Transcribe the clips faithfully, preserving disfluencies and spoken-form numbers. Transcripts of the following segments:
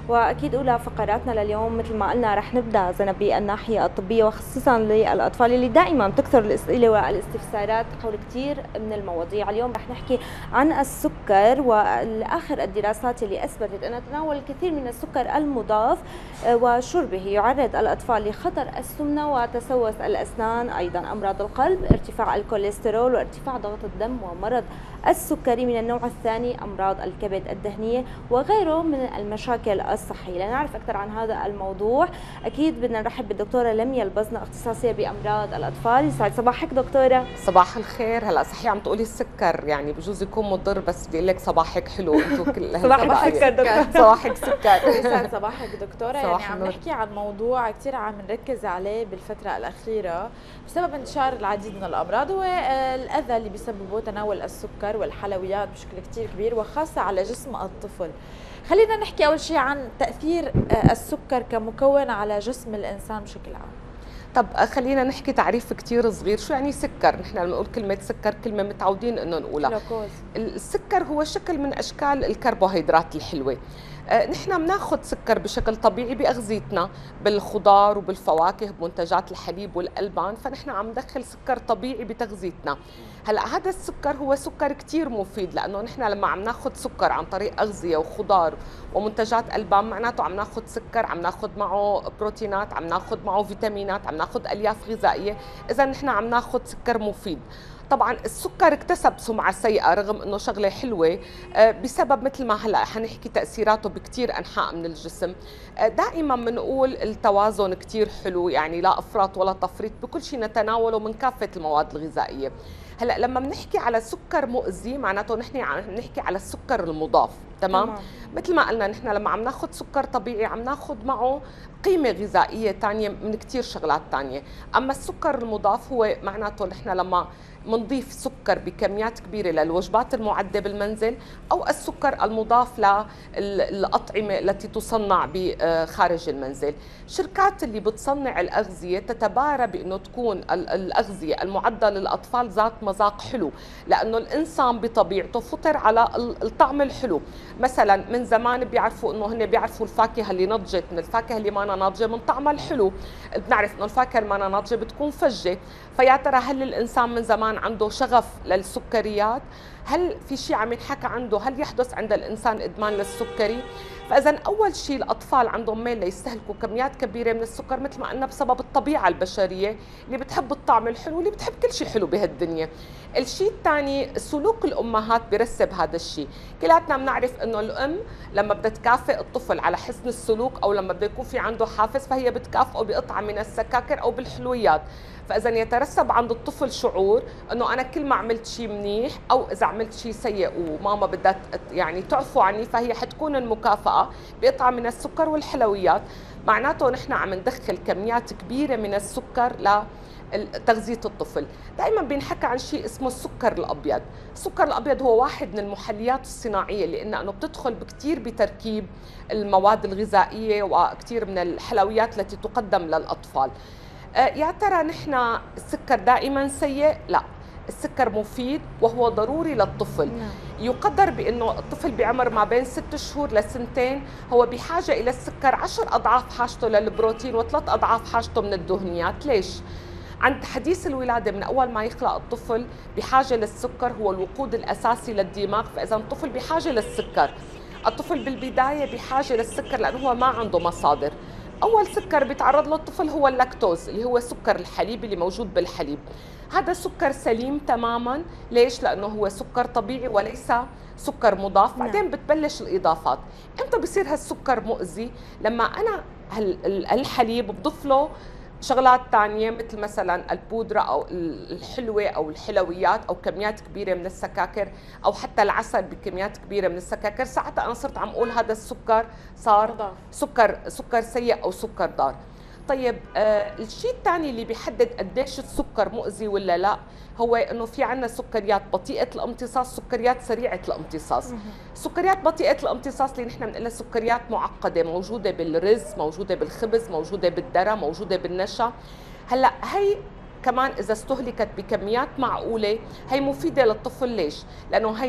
واكيد اولى فقراتنا لليوم مثل ما قلنا رح نبدا زنا بالناحيه الطبيه وخصوصا للاطفال اللي دائما بتكثر الاسئله والاستفسارات حول كثير من المواضيع. اليوم رح نحكي عن السكر واخر الدراسات اللي اثبتت ان تناول الكثير من السكر المضاف وشربه يعرض الاطفال لخطر السمنه وتسوس الاسنان، ايضا امراض القلب، ارتفاع الكوليسترول وارتفاع ضغط الدم ومرض السكري من النوع الثاني، امراض الكبد الدهنيه وغيره من المشاكل الصحيه. لنعرف اكثر عن هذا الموضوع اكيد بدنا نرحب بالدكتوره لميا البزنه، اختصاصيه بامراض الاطفال. يسعد صباحك دكتوره. صباح الخير. هلا صحيح عم تقولي السكر يعني بجوز يكون مضر، بس بيقول لك صباحك حلو انتم كل صباحك سكر دكتور. صباحك سكر. يسعد صباحك دكتوره. يعني عم النور. نحكي عن موضوع كثير عم نركز عليه بالفتره الاخيره بسبب انتشار العديد من الامراض والاذى اللي بيسببه تناول السكر والحلويات بشكل كثير كبير وخاصه على جسم الطفل. خلينا نحكي اول شيء عن تاثير السكر كمكون على جسم الانسان بشكل عام. طب خلينا نحكي تعريف كتير صغير. شو يعني سكر؟ نحن لما نقول كلمة سكر كلمة متعودين انه نقولها. جلوكوز. السكر هو شكل من اشكال الكربوهيدرات الحلوة. آه، نحن بناخذ سكر بشكل طبيعي باغذيتنا، بالخضار وبالفواكه، بمنتجات الحليب والالبان، فنحن عم ندخل سكر طبيعي بتغذيتنا. هلا هذا السكر هو سكر كثير مفيد، لانه نحن لما عم ناخذ سكر عن طريق اغذيه وخضار ومنتجات البان معناته عم ناخذ سكر، عم ناخذ معه بروتينات، عم ناخذ معه فيتامينات، عم ناخذ الياف غذائيه، اذا نحن عم ناخذ سكر مفيد. طبعا السكر اكتسب سمعه سيئه رغم انه شغله حلوه بسبب مثل ما هلا حنحكي تاثيراته بكثير انحاء من الجسم. دائما بنقول التوازن كثير حلو، يعني لا افراط ولا تفريط بكل شيء نتناوله من كافه المواد الغذائيه. هلا لما بنحكي على سكر مؤذي معناته نحن عم نحكي على السكر المضاف، تمام؟ تمام. مثل ما قلنا نحن لما عم ناخذ سكر طبيعي عم ناخذ معه قيمه غذائيه ثانيه من كثير شغلات ثانيه، اما السكر المضاف هو معناته نحن لما منضيف سكر بكميات كبيره للوجبات المعده بالمنزل او السكر المضاف للاطعمه التي تصنع خارج المنزل. شركات اللي بتصنع الاغذيه تتبارى بانه تكون الاغذيه المعده للاطفال ذات مذاق حلو، لانه الانسان بطبيعته فطر على الطعم الحلو. مثلا من زمان بيعرفوا انه هن بيعرفوا الفاكهه اللي نضجت من الفاكهه اللي ما ناضجه من طعمها الحلو. بنعرف انه الفاكهه اللي ما ناضجه بتكون فجه، فيا ترى هل الانسان من زمان عنده شغف للسكريات؟ هل في شيء عم ينحكى عنده؟ هل يحدث عند الانسان ادمان للسكري؟ فاذا اول شيء الاطفال عندهم ميل ليستهلكوا كميات كبيره من السكر مثل ما قلنا بسبب الطبيعه البشريه اللي بتحب الطعم الحلو، اللي بتحب كل شيء حلو بهالدنيا. الشيء الثاني سلوك الامهات برسب هذا الشيء. كلاتنا بنعرف انه الام لما بدها تكافئ الطفل على حسن السلوك او لما بده يكون في عنده حافز فهي بتكافئه بقطعه من السكاكر او بالحلويات. فاذا يترسب عند الطفل شعور انه انا كل ما عملت شيء منيح او اذا عملت شيء سيء وماما بدها يعني تعفو عني فهي حتكون المكافاه بقطعه من السكر والحلويات. معناته نحن عم ندخل كميات كبيره من السكر لتغذيه الطفل. دائما بينحكى عن شيء اسمه السكر الابيض. السكر الابيض هو واحد من المحليات الصناعيه اللي قلنا انه بتدخل بكثير بتركيب المواد الغذائيه وكثير من الحلويات التي تقدم للاطفال. يا ترى نحن السكر دائما سيء؟ لا، السكر مفيد وهو ضروري للطفل. نعم. يقدر بأنه الطفل بعمر ما بين ست شهور لسنتين هو بحاجة إلى السكر عشر أضعاف حاجته للبروتين وثلاث أضعاف حاجته من الدهنيات. ليش؟ عند حديث الولادة من أول ما يخلق الطفل بحاجة للسكر، هو الوقود الأساسي للدماغ، فإذا الطفل بحاجة للسكر. الطفل بالبداية بحاجة للسكر لأنه هو ما عنده مصادر. أول سكر بيتعرض له الطفل هو اللاكتوز اللي هو سكر الحليب اللي موجود بالحليب. هذا سكر سليم تماما. ليش؟ لأنه هو سكر طبيعي وليس سكر مضاف. بعدين بتبلش الإضافات. إمتى بصير هالسكر مؤذي؟ لما أنا الحليب بضيف له شغلات تانية مثل مثلا البودرة أو الحلوة أو الحلويات أو كميات كبيرة من السكاكر أو حتى العسل بكميات كبيرة من السكاكر، ساعتها أنا صرت عم أقول هذا السكر صار سكر سكر سيء أو سكر ضار. طيب آه الشيء الثاني اللي بيحدد قديش السكر مؤذي ولا لا هو انه في عندنا سكريات بطيئه الامتصاص، سكريات سريعه الامتصاص. سكريات بطيئه الامتصاص اللي نحن بنقول سكريات معقده، موجوده بالرز، موجوده بالخبز، موجوده بالذره، موجوده بالنشا. هلا هي كمان اذا استهلكت بكميات معقوله هي مفيده للطفل. ليش؟ لانه هي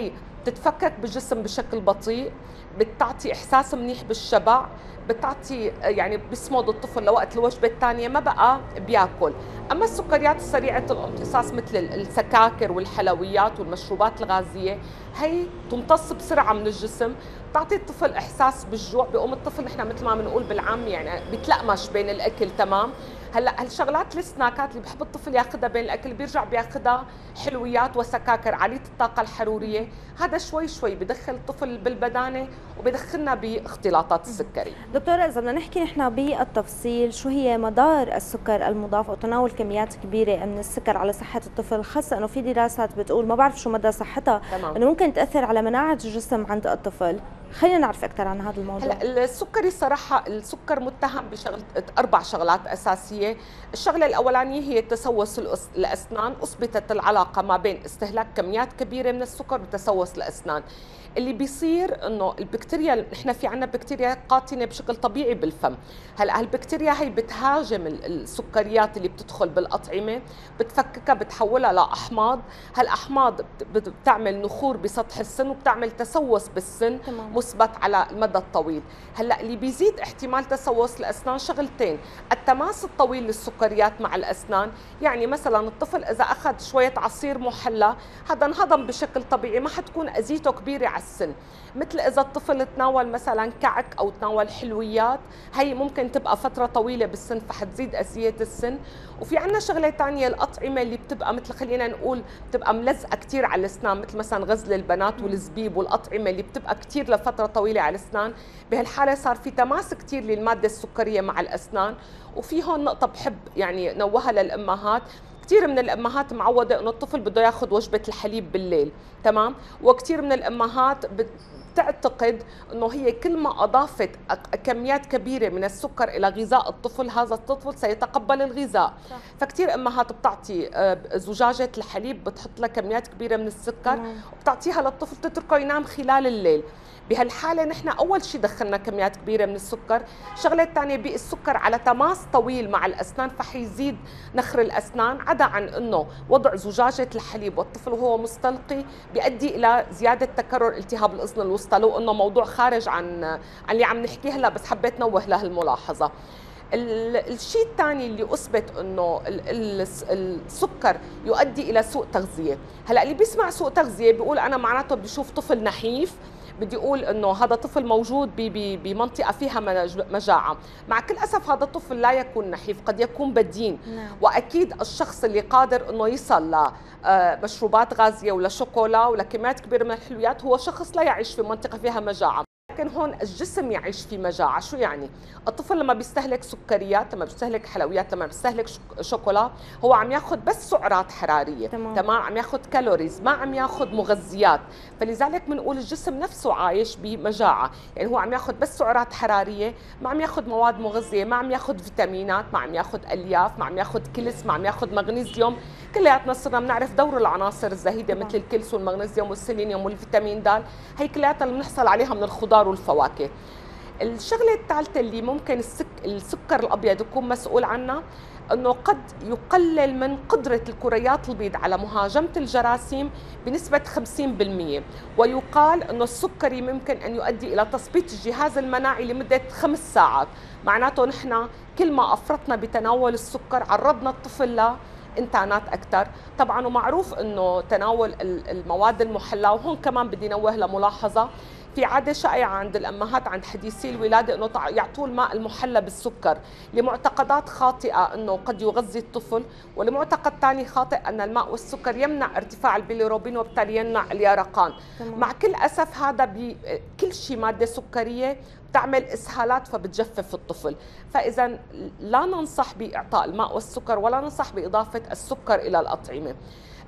بتتفكك بالجسم بشكل بطيء، بتعطي احساس منيح بالشبع، بتعطي يعني بيصمد الطفل لوقت الوجبه الثانيه ما بقى بياكل. اما السكريات سريعه الامتصاص مثل السكاكر والحلويات والمشروبات الغازيه، هي تمتص بسرعه من الجسم، بتعطي الطفل احساس بالجوع، بيقوم الطفل نحن مثل ما بنقول بالعام يعني بيتلقمش بين الاكل. تمام. هلا هالشغلات السناكات اللي بحب الطفل ياخذها بين الاكل بيرجع بياخذها حلويات وسكاكر عاليه الطاقه الحروريه، هذا شوي شوي بدخل الطفل بالبدانه وبدخلنا باختلاطات السكري. دكتورة إذا بدنا نحكي نحن بالتفصيل شو هي مدار السكر المضاف أو تناول كميات كبيرة من السكر على صحة الطفل، خاصة إنه في دراسات بتقول ما بعرف شو مدى صحتها، تمام. إنه ممكن تأثر على مناعة الجسم عند الطفل. خلينا نعرف أكثر عن هذا الموضوع. هلا السكري صراحة السكر متهم بشغل أربع شغلات أساسية. الشغلة الأولانية هي تسوس الأسنان، أثبتت العلاقة ما بين استهلاك كميات كبيرة من السكر وتسوس الأسنان. اللي بيصير انه البكتيريا، نحن في عنا بكتيريا قاتنه بشكل طبيعي بالفم. هلا هالبكتيريا هي بتهاجم السكريات اللي بتدخل بالاطعمه، بتفككها بتحولها لاحماض، هالاحماض بتعمل نخور بسطح السن وبتعمل تسوس بالسن تمام. مثبت على المدى الطويل. هلا اللي بيزيد احتمال تسوس الاسنان شغلتين: التماس الطويل للسكريات مع الاسنان، يعني مثلا الطفل اذا اخذ شويه عصير محلى هذا انهضم بشكل طبيعي، ما حتكون اذيته كبيره على السن. مثل اذا الطفل تناول مثلا كعك او تناول حلويات، هي ممكن تبقى فتره طويله بالسن فحتزيد اذيه السن. وفي عندنا شغله ثانيه، الاطعمه اللي بتبقى مثل خلينا نقول بتبقى ملزقه كثير على الاسنان، مثل مثلا غزل البنات والزبيب والاطعمه اللي بتبقى كثير لفتره طويله على الاسنان، بهالحاله صار في تماس كثير للماده السكريه مع الاسنان. وفي هون نقطه بحب يعني نوهها للامهات، كثير من الامهات معوده انه الطفل بده ياخذ وجبه الحليب بالليل، تمام؟ وكثير من الامهات بتعتقد انه هي كل ما اضافت كميات كبيره من السكر الى غذاء الطفل هذا الطفل سيتقبل الغذاء. صح. فكثير امهات بتعطي زجاجه الحليب بتحط لها كميات كبيره من السكر وبتعطيها للطفل تتركه ينام خلال الليل. بهالحاله نحن اول شيء دخلنا كميات كبيره من السكر. الشغله الثانيه بالسكر على تماس طويل مع الاسنان فحيزيد نخر الاسنان، عدا عن انه وضع زجاجه الحليب والطفل وهو مستلقي بيؤدي الى زياده تكرر التهاب الاذن الوسطى، لو انه موضوع خارج عن عن اللي عم نحكيه هلا، بس حبيت نوه لهالملاحظه. الشيء الثاني اللي اثبت انه السكر يؤدي الى سوء تغذيه. هلا اللي بيسمع سوء تغذيه بيقول انا معناته بدي اشوف طفل نحيف، بدي اقول انه هذا طفل موجود بمنطقه فيها مجاعه. مع كل اسف هذا الطفل لا يكون نحيف، قد يكون بدين. نعم. واكيد الشخص اللي قادر انه يصل لمشروبات غازيه ولا شوكولا ولا كميات كبيره من الحلويات هو شخص لا يعيش في منطقه فيها مجاعه. لكن هون الجسم يعيش في مجاعة. شو يعني؟ الطفل لما بيستهلك سكريات، لما بيستهلك حلويات، لما بيستهلك شوكولا، هو عم ياخذ بس سعرات حرارية. تمام. تمام، عم ياخذ كالوريز، ما عم ياخذ مغذيات. فلذلك بنقول الجسم نفسه عايش بمجاعة، يعني هو عم ياخذ بس سعرات حرارية، ما عم ياخذ مواد مغذية، ما عم ياخذ فيتامينات، ما عم ياخذ الياف، ما عم ياخذ كلس، ما عم ياخذ مغنيسيوم. كلياتنا صرنا بنعرف دور العناصر الزهيدة مثل الكلس والمغنيسيوم والسيلينيوم والفيتامين د، هي كلياتها اللي بنحصل عليها من الخضار والفواكه. الشغله الثالثه اللي ممكن السك... السكر الابيض يكون مسؤول عنها، انه قد يقلل من قدره الكريات البيض على مهاجمه الجراثيم بنسبه خمسين بالمئة، ويقال انه السكري ممكن ان يؤدي الى تثبيط الجهاز المناعي لمده خمس ساعات. معناته نحن كل ما افرطنا بتناول السكر عرضنا الطفل ل انتانات اكثر. طبعا ومعروف انه تناول المواد المحلاه، وهون كمان بدي نوه لملاحظه، في عاده شائعه عند الامهات عند حديثي الولاده انه يعطوا الماء المحلى بالسكر لمعتقدات خاطئه انه قد يغذي الطفل، ولمعتقد ثاني خاطئ ان الماء والسكر يمنع ارتفاع البيليروبين وبالتالي يمنع اليرقان. مع كل اسف هذا بكل شيء ماده سكريه بتعمل اسهالات فبتجفف الطفل. فاذا لا ننصح باعطاء الماء والسكر ولا ننصح باضافه السكر الى الاطعمه.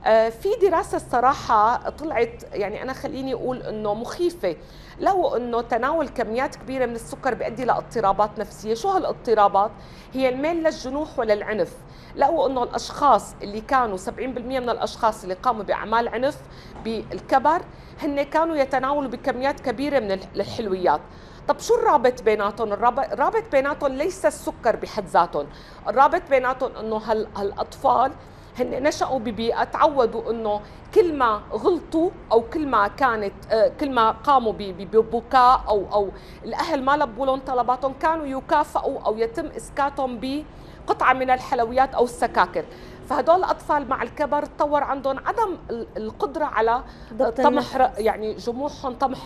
في دراسة الصراحة طلعت، يعني أنا خليني أقول أنه مخيفة، لو أنه تناول كميات كبيرة من السكر بيؤدي لاضطرابات نفسية. شو هالاضطرابات؟ هي الميل للجنوح وللعنف. لو أنه الأشخاص اللي كانوا سبعين بالمئة من الأشخاص اللي قاموا بأعمال عنف بالكبر هن كانوا يتناولوا بكميات كبيرة من الحلويات. طب شو الرابط بيناتهم؟ الرابط بيناتهم ليس السكر بحد ذاتهم، الرابط بيناتهم أنه هالأطفال هن نشأوا ببيئة تعودوا انه كل ما غلطوا او كل ما كانت كل ما قاموا ببكاء او او الاهل ما لبوا لهم طلباتهم كانوا يكافئوا او يتم اسكاتهم بقطعه من الحلويات او السكاكر. فهدول الاطفال مع الكبر تطور عندهم عدم القدره على طمح يعني جموحهم، طمح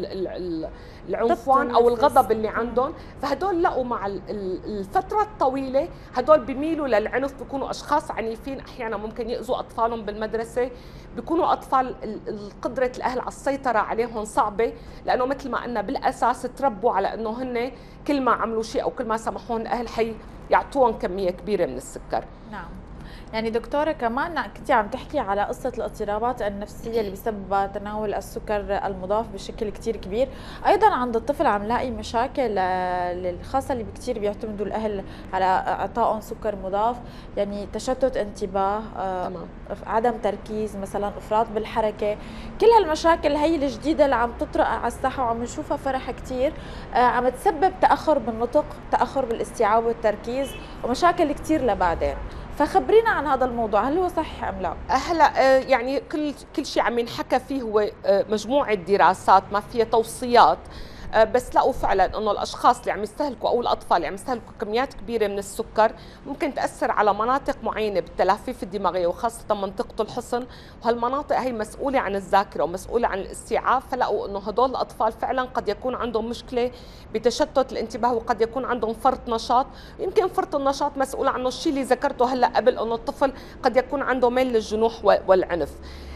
العنفوان او الغضب اللي عندهم. فهدول لقوا مع الفتره الطويله هدول بيميلوا للعنف، بيكونوا اشخاص عنيفين، احيانا ممكن ياذوا اطفالهم بالمدرسه، بيكونوا اطفال قدره الاهل على السيطره عليهم صعبه، لانه مثل ما قلنا بالاساس تربوا على انه هن كل ما عملوا شيء او كل ما سمحوهم الاهل حي يعطوهم كميه كبيره من السكر. نعم. يعني دكتورة كمان كنتي عم تحكي على قصة الاضطرابات النفسية اللي بسببها تناول السكر المضاف بشكل كتير كبير، أيضا عند الطفل عم نلاقي مشاكل الخاصة اللي كتير بيعتمدوا الأهل على إعطائهم سكر مضاف، يعني تشتت انتباه، تمام. عدم تركيز مثلا، إفراط بالحركة، كل هالمشاكل هي الجديدة اللي عم تطرق على الساحة وعم نشوفها فرح كتير، عم تسبب تأخر بالنطق، تأخر بالاستيعاب والتركيز، ومشاكل كتير لبعدين. فخبرينا عن هذا الموضوع، هل هو صحيح ام لا؟ هلا يعني كل كل شيء عم ينحكى فيه هو مجموعه دراسات ما فيها توصيات، بس لقوا فعلا انه الاشخاص اللي عم يستهلكوا او الاطفال اللي عم يستهلكوا كميات كبيره من السكر ممكن تاثر على مناطق معينه بالتلافيف الدماغيه وخاصه منطقه الحصن، وهالمناطق هي مسؤوله عن الذاكره ومسؤوله عن الاستيعاب. فلقوا انه هدول الاطفال فعلا قد يكون عندهم مشكله بتشتت الانتباه، وقد يكون عندهم فرط نشاط. يمكن فرط النشاط مسؤول عنه الشيء اللي ذكرته هلا قبل، انه الطفل قد يكون عنده ميل للجنوح والعنف.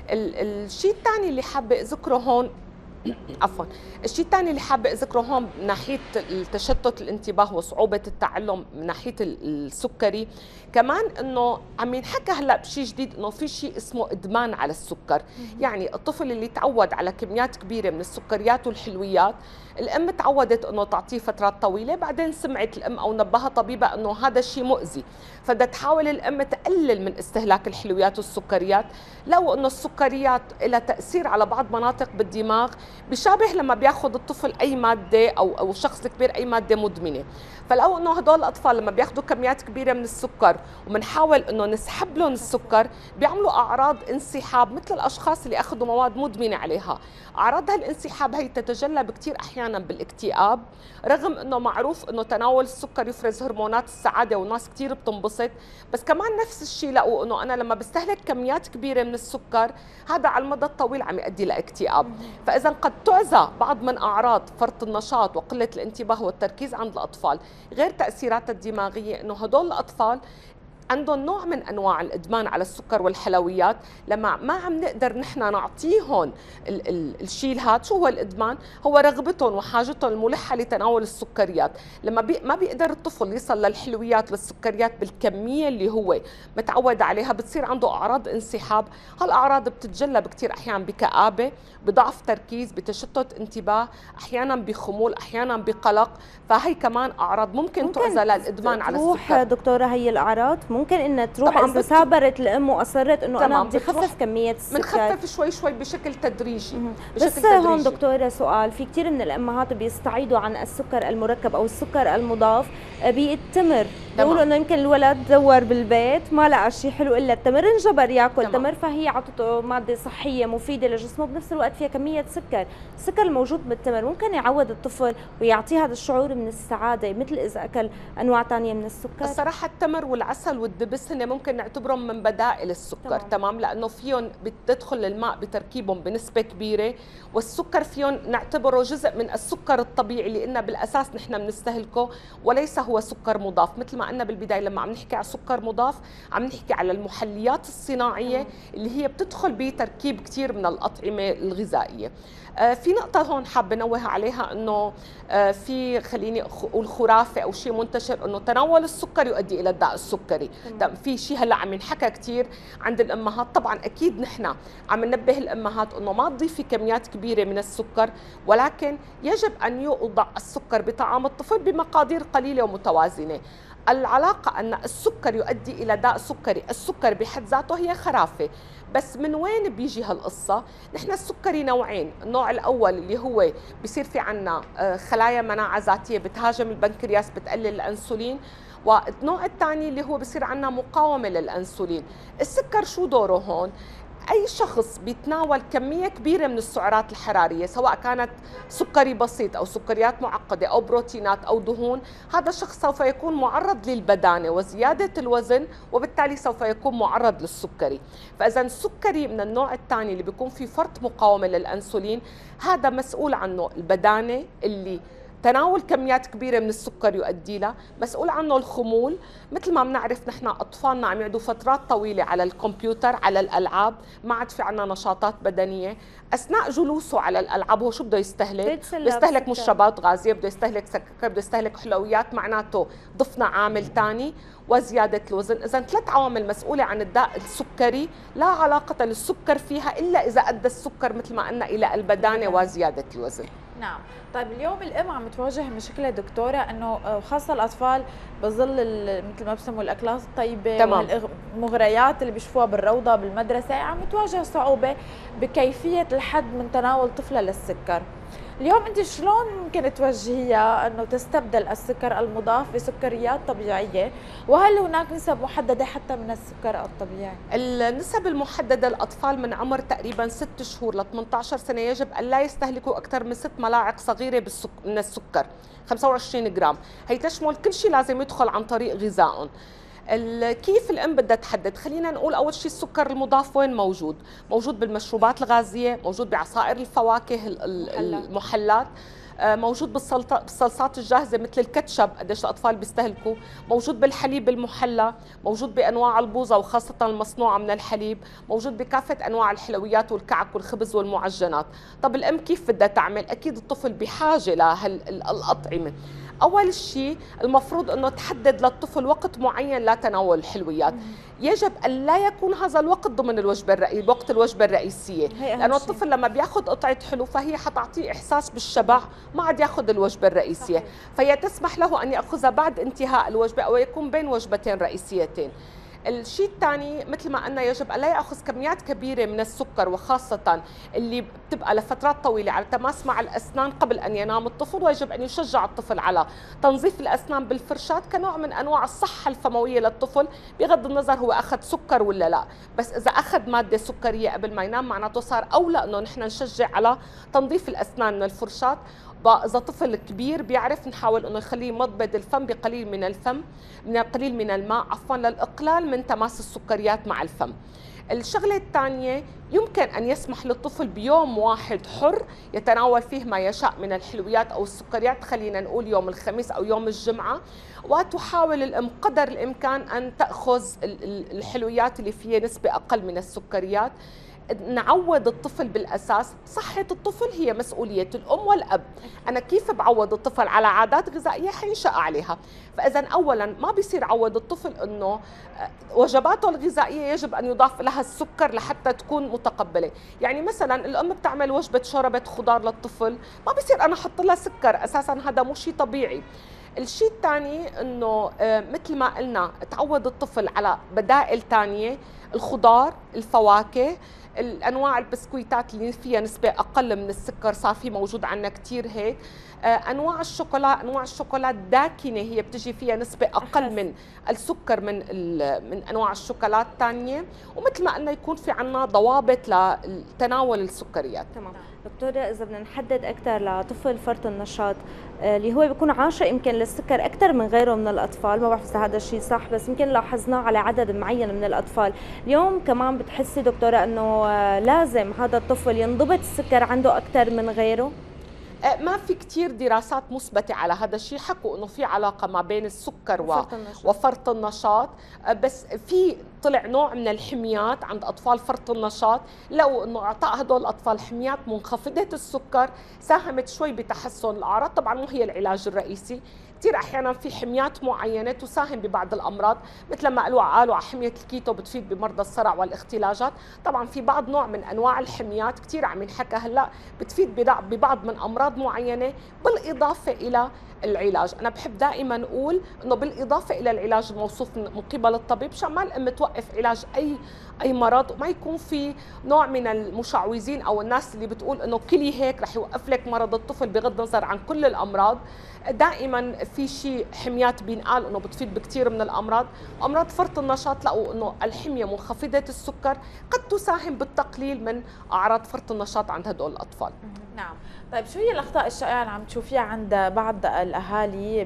الشيء الثاني اللي حابه اذكره هون عفوا الشيء الثاني اللي حابه اذكره هون من ناحيه التشتت الانتباه وصعوبه التعلم من ناحيه السكري، كمان انه عم ينحكى هلا بشيء جديد انه في شيء اسمه ادمان على السكر. يعني الطفل اللي تعود على كميات كبيره من السكريات والحلويات، الام تعودت انه تعطيه فترات طويله، بعدين سمعت الام او نبهها طبيبه انه هذا الشيء مؤذي، فبدها تحاول الام تقلل من استهلاك الحلويات والسكريات. لو انه السكريات لها تاثير على بعض مناطق بالدماغ بشابه لما بياخذ الطفل اي ماده او او الشخص الكبير اي ماده مدمنه. فلو انه هدول الاطفال لما بياخذوا كميات كبيره من السكر وبنحاول انه نسحب لهم السكر، بيعملوا اعراض انسحاب مثل الاشخاص اللي اخذوا مواد مدمنه عليها. اعراض هالانسحاب هي تتجلى بكثير احيانا بالاكتئاب، رغم انه معروف انه تناول السكر يفرز هرمونات السعاده والناس كثير بتنبسط، بس كمان نفس الشيء لقوا انه انا لما بستهلك كميات كبيره من السكر هذا على المدى الطويل عم يؤدي لاكتئاب. فاذا قد تعزى بعض من اعراض فرط النشاط وقله الانتباه والتركيز عند الاطفال، غير تاثيرات الدماغيه، انه هدول الاطفال عندهم نوع من انواع الادمان على السكر والحلويات. لما ما عم نقدر نحن نعطيهم ال ال الشيء هذا، شو هو الادمان؟ هو رغبتهم وحاجتهم الملحه لتناول السكريات. لما بي ما بيقدر الطفل يصل للحلويات والسكريات بالكميه اللي هو متعود عليها، بتصير عنده اعراض انسحاب. هالاعراض بتتجلى بكثير احيان بكآبه، بضعف تركيز، بتشتت انتباه، احيانا بخمول، احيانا بقلق. فهي كمان اعراض ممكن, ممكن تعزى للادمان على السكر. دكتوره هي الاعراض ممكن انها تروح عن مثابره الام واصرت انه انا بدي اخفف كميه السكر، بنخفف شوي شوي بشكل تدريجي. بشكل بس تدريجي. هون دكتوره سؤال، في كثير من الامهات بيستعيدوا عن السكر المركب او السكر المضاف بالتمر، بيقولوا انه يمكن الولد دور بالبيت ما لقى شيء حلو الا التمر، انجبر ياكل تمام. تمر، فهي عطته ماده صحيه مفيده لجسمه، بنفس الوقت فيها كميه سكر. السكر الموجود بالتمر ممكن يعود الطفل ويعطيه هذا الشعور من السعاده مثل اذا اكل انواع ثانيه من السكر. الصراحه التمر والعسل والدبس هن ممكن نعتبرهم من بدائل السكر، تمام, تمام؟ لانه فيهم بتدخل الماء بتركيبهم بنسبه كبيره، والسكر فيهم نعتبره جزء من السكر الطبيعي اللي قلنا بالاساس نحن بنستهلكه، وليس هو سكر مضاف. مثل ما قلنا بالبدايه لما عم نحكي على سكر مضاف عم نحكي على المحليات الصناعيه اللي هي بتدخل بتركيب كثير من الاطعمه الغذائيه. آه في نقطه هون حابه انوه عليها، انه آه في خليني اقول خرافه او شيء منتشر انه تناول السكر يؤدي الى الداء السكري. في شيء هلا عم ينحكى كثير عند الامهات. طبعا اكيد نحن عم ننبه الامهات انه ما تضيفي كميات كبيره من السكر، ولكن يجب ان يوضع السكر بطعام الطفل بمقادير قليله ومتوازنه. العلاقة أن السكر يؤدي إلى داء سكري، السكر بحد ذاته هي خرافة. بس من وين بيجي هالقصة؟ نحن السكري نوعين، النوع الأول اللي هو بصير في عنا خلايا مناعة ذاتية بتهاجم البنكرياس بتقلل الأنسولين، والنوع الثاني اللي هو بصير عنا مقاومة للأنسولين. السكر شو دوره هون؟ أي شخص بيتناول كمية كبيرة من السعرات الحرارية سواء كانت سكري بسيط أو سكريات معقدة أو بروتينات أو دهون، هذا الشخص سوف يكون معرض للبدانة وزيادة الوزن، وبالتالي سوف يكون معرض للسكري. فإذا السكري من النوع الثاني اللي بيكون في فرط مقاومة للأنسولين، هذا مسؤول عنه البدانة اللي تناول كميات كبيرة من السكر يؤدي لها، مسؤول عنه الخمول. مثل ما بنعرف نحن أطفالنا عم يقعدوا فترات طويلة على الكمبيوتر على الألعاب، ما عاد في عنا نشاطات بدنية. أثناء جلوسه على الألعاب هو شو بده يستهلك؟ بده يستهلك مشروبات غازية، بده يستهلك سكر، بده يستهلك حلويات، معناته ضفنا عامل ثاني وزيادة الوزن. إذا ثلاث عوامل مسؤولة عن الداء السكري، لا علاقة للسكر فيها إلا إذا أدى السكر مثل ما قلنا إلى البدانة وزيادة الوزن. نعم. طيب اليوم الام عم تواجه مشكله دكتوره، انه خاصه الاطفال بظل مثل ما بسموا الاكلات الطيبه والمغريات اللي بيشوفوها بالروضه بالمدرسه، عم تواجه صعوبه بكيفيه الحد من تناول طفله للسكر. اليوم انت شلون ممكن توجهيها انه تستبدل السكر المضاف بسكريات طبيعيه، وهل هناك نسب محدده حتى من السكر الطبيعي؟ النسب المحدده للاطفال من عمر تقريبا ست شهور ل ثمانية عشر سنه يجب ان لا يستهلكوا اكثر من ست ملاعق صغيره من السكر، خمسة وعشرين جرام، هي تشمل كل شيء لازم يدخل عن طريق غذائهم. كيف الام بدها تحدد؟ خلينا نقول اول شيء السكر المضاف وين موجود؟ موجود بالمشروبات الغازيه، موجود بعصائر الفواكه المحلات، موجود بالصلصات الجاهزه مثل الكاتشب قديش الاطفال بيستهلكوا، موجود بالحليب المحلى، موجود بانواع البوظه وخاصه المصنوعه من الحليب، موجود بكافه انواع الحلويات والكعك والخبز والمعجنات. طب الام كيف بدها تعمل؟ اكيد الطفل بحاجه لهالاطعمه. أول شيء المفروض أنه تحدد للطفل وقت معين لا تناول الحلويات. يجب أن لا يكون هذا الوقت ضمن الوجبة الرئيسية، وقت الوجبة الرئيسية، لأنه الطفل لما بياخذ قطعة حلو فهي حتعطيه إحساس بالشبع، ما عاد ياخذ الوجبة الرئيسية. صحيح. فهي تسمح له أن يأخذها بعد انتهاء الوجبة أو يكون بين وجبتين رئيسيتين. الشيء الثاني مثل ما قلنا يجب أن لا يأخذ كميات كبيرة من السكر، وخاصة اللي بتبقى لفترات طويلة على تماس مع الأسنان قبل أن ينام الطفل، ويجب أن يشجع الطفل على تنظيف الأسنان بالفرشاة كنوع من أنواع الصحة الفموية للطفل، بغض النظر هو أخذ سكر ولا لا. بس إذا أخذ مادة سكرية قبل ما ينام معناته صار أولى أنه نحن نشجع على تنظيف الأسنان من الفرشاة. إذا طفل كبير بيعرف نحاول انه يخليه يمضمض الفم بقليل من الفم من قليل من الماء عفوا للاقلال من تماس السكريات مع الفم. الشغله الثانيه يمكن ان يسمح للطفل بيوم واحد حر يتناول فيه ما يشاء من الحلويات او السكريات، خلينا نقول يوم الخميس او يوم الجمعه، وتحاول الام قدر الامكان ان تاخذ الحلويات اللي فيها نسبه اقل من السكريات. نعود الطفل بالأساس، صحة الطفل هي مسؤولية الأم والأب. أنا كيف بعود الطفل على عادات غذائية حينشأ عليها؟ فإذا أولا ما بيصير عود الطفل أنه وجباته الغذائية يجب أن يضاف لها السكر لحتى تكون متقبلة. يعني مثلا الأم بتعمل وجبة شوربة خضار للطفل، ما بيصير أنا أحط لها سكر، أساسا هذا مو شيء طبيعي. الشيء الثاني أنه مثل ما قلنا تعود الطفل على بدائل ثانية، الخضار، الفواكه، الانواع البسكويتات اللي فيها نسبه اقل من السكر صار في موجود عندنا كثير هيك. انواع الشوكولا، انواع الشوكولا الداكنه هي بتجي فيها نسبه اقل من السكر من من انواع الشوكولات الثانيه، ومثل ما قلنا يكون في عندنا ضوابط لتناول السكريات. تمام دكتوره، اذا بدنا نحدد اكثر لطفل فرط النشاط اللي هو بيكون عاشق يمكن للسكر اكثر من غيره من الاطفال، ما بعرف اذا هذا الشيء صح، بس يمكن لاحظناه على عدد معين من الاطفال. اليوم كمان بتحسي دكتوره انه لازم هذا الطفل ينضبط السكر عنده اكثر من غيره؟ ما في كتير دراسات مثبتة على هذا الشيء، حكوا انه في علاقة ما بين السكر و... وفرط النشاط، بس في طلع نوع من الحميات عند اطفال فرط النشاط، لو انه اعطاء هدول الاطفال حميات منخفضة السكر ساهمت شوي بتحسن الاعراض، طبعا مو هي العلاج الرئيسي. كثير احيانا في حميات معينه تساهم ببعض الامراض، مثل ما قالوا قالوا على حميه الكيتو بتفيد بمرضى الصرع والاختلاجات، طبعا في بعض نوع من انواع الحميات كثير عم ينحكى هلا بتفيد ببعض من امراض معينه، بالاضافه الى العلاج. انا بحب دائما اقول انه بالاضافه الى العلاج الموصوف من قبل الطبيب، مشان ما الام توقف علاج اي اي مرض، وما يكون في نوع من المشعوذين او الناس اللي بتقول انه كلي هيك رح يوقف لك مرض الطفل، بغض النظر عن كل الامراض. دائما في شيء حميات بينقال انه بتفيد بكثير من الامراض. امراض فرط النشاط لقوا انه الحميه منخفضه السكر قد تساهم بالتقليل من اعراض فرط النشاط عند هدول الاطفال. نعم. طيب شو هي الاخطاء الشائعه اللي عم تشوفيها عند بعض الاهالي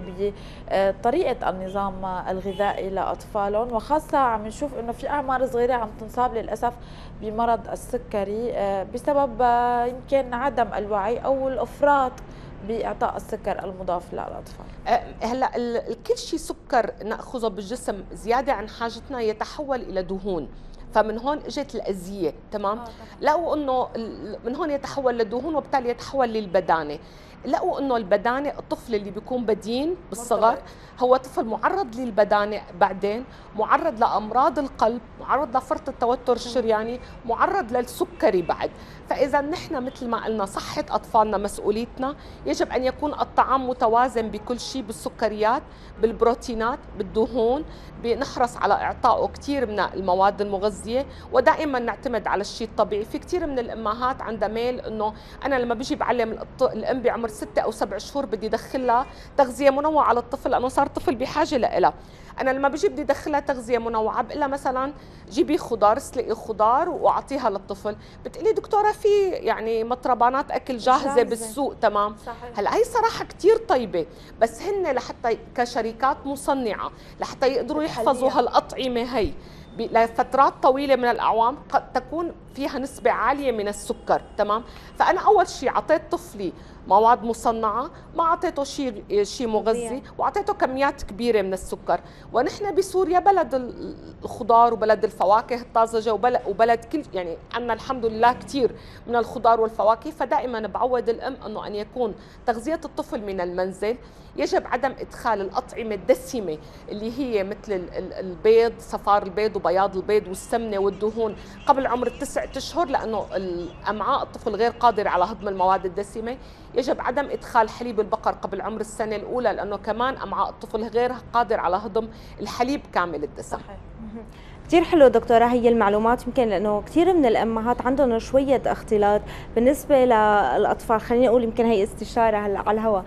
بطريقه النظام الغذائي لاطفالهم، وخاصه عم نشوف انه في اعمار صغيره عم تنصاب للاسف بمرض السكري بسبب يمكن عدم الوعي او الافراط باعطاء السكر المضاف للاطفال؟ هلا كل شيء سكر ناخذه بالجسم زياده عن حاجتنا يتحول الى دهون، فمن هون اجت الاذيه. تمام. آه لقوا انه من هون يتحول لدهون وبالتالي يتحول للبدانه. لقوا انه البدانه، الطفل اللي بيكون بدين بالصغر هو طفل معرض للبدانه، بعدين معرض لامراض القلب، معرض لفرط التوتر الشرياني، معرض للسكري بعد. فاذا نحن مثل ما قلنا صحه اطفالنا مسؤوليتنا، يجب ان يكون الطعام متوازن بكل شيء، بالسكريات، بالبروتينات، بالدهون، بنحرص على اعطائه كثير من المواد المغذيه، ودائما نعتمد على الشيء الطبيعي. في كثير من الامهات عندها ميل انه انا لما بيجي بعلم الام بعمر ستة او سبع شهور بدي ادخلها تغذيه منوعه على الطفل لانه صار طفل بحاجه لها. انا لما بجي بدي ادخلها تغذيه منوعه بقول لها مثلا جيبي خضار، اسلقي خضار واعطيها للطفل، بتقولي دكتوره في يعني مطربانات اكل جاهزه, جاهزة. بالسوق. تمام. صحيح. هلا هي صراحه كثير طيبه، بس هن لحتى كشركات مصنعه لحتى يقدروا يحفظوا هالاطعمه هي لفترات طويله من الاعوام قد تكون فيها نسبه عاليه من السكر. تمام. فانا اول شيء اعطيت طفلي مواد مصنعه، ما اعطيته شيء شيء مغذي، واعطيته كميات كبيره من السكر. ونحن بسوريا بلد الخضار وبلد الفواكه الطازجه وبلد, وبلد كل يعني عندنا الحمد لله كثير من الخضار والفواكه. فدائما بعود الام انه ان يكون تغذيه الطفل من المنزل. يجب عدم ادخال الاطعمه الدسمه اللي هي مثل البيض، صفار البيض وبياض البيض والسمنه والدهون قبل عمر التسع اشهر، لانه الامعاء الطفل غير قادر على هضم المواد الدسمه. يجب عدم ادخال حليب البقر قبل عمر السنه الاولى، لانه كمان امعاء الطفل غير قادر على هضم الحليب كامل الدسم. صحيح. كثير حلو دكتورة هي المعلومات، يمكن لأنه كثير من الأمهات عندهم شوية اختلاط بالنسبة للأطفال. خليني أقول يمكن هي استشارة هلا على الهواء.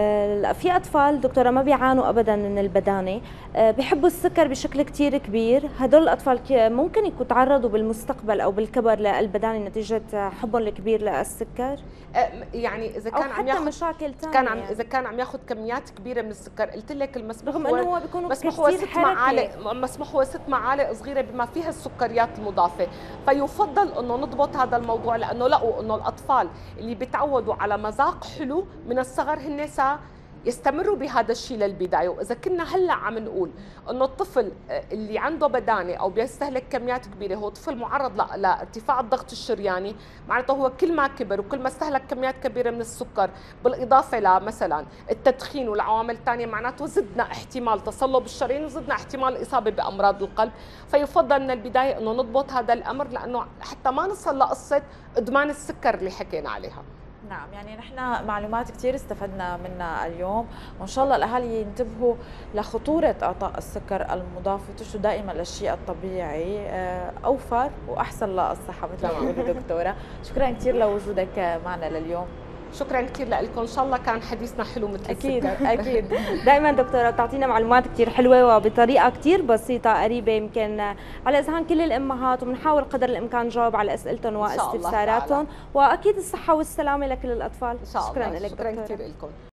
آه في أطفال دكتورة ما بيعانوا أبدا من البدانة، آه بيحبوا السكر بشكل كثير كبير. هدول الأطفال ممكن يكونوا تعرضوا بالمستقبل أو بالكبر للبدانة نتيجة حبهم الكبير للسكر. آه يعني إذا كان عم ياخذ مشاكل ثانية، كان عم إذا كان عم ياخذ كميات كبيرة من السكر، قلت لك المسموح رغم إنه هو بيكونوا مسموح هو ست معالق مسموح هو ست معالق صغيره بما فيها السكريات المضافه. فيفضل انه نضبط هذا الموضوع، لانه لقوا انه الاطفال اللي بيتعودوا على مذاق حلو من الصغر هن سا يستمروا بهذا الشيء للبدايه. واذا كنا هلا عم نقول انه الطفل اللي عنده بدانه او بيستهلك كميات كبيره هو طفل معرض لارتفاع الضغط الشرياني، معناته هو كل ما كبر وكل ما استهلك كميات كبيره من السكر بالاضافه لمثلا التدخين والعوامل الثانيه، معناته زدنا احتمال تصلب الشرايين وزدنا احتمال الاصابه بامراض القلب. فيفضل من البدايه انه نضبط هذا الامر، لانه حتى ما نصل لقصه ادمان السكر اللي حكينا عليها. نعم، يعني نحن معلومات كثير استفدنا منها اليوم، وان شاء الله الاهالي ينتبهوا لخطوره اعطاء السكر المضاف ويتجهوا دائما للشيء الطبيعي، اوفر واحسن للصحه مثل ما بيقولوا دكتوره. شكرا كثير لوجودك معنا لليوم. شكرا كثير لكم، ان شاء الله كان حديثنا حلو مثل اكيد اكيد. دائما دكتوره بتعطينا معلومات كثير حلوه وبطريقه كثير بسيطه قريبه يمكن على اذهان كل الامهات، وبنحاول قدر الامكان نجاوب على اسئلتهم واستفساراتهم، واكيد الصحه والسلامه لكل الاطفال. ان شاء الله. شكرا, شكرا كثير لكم.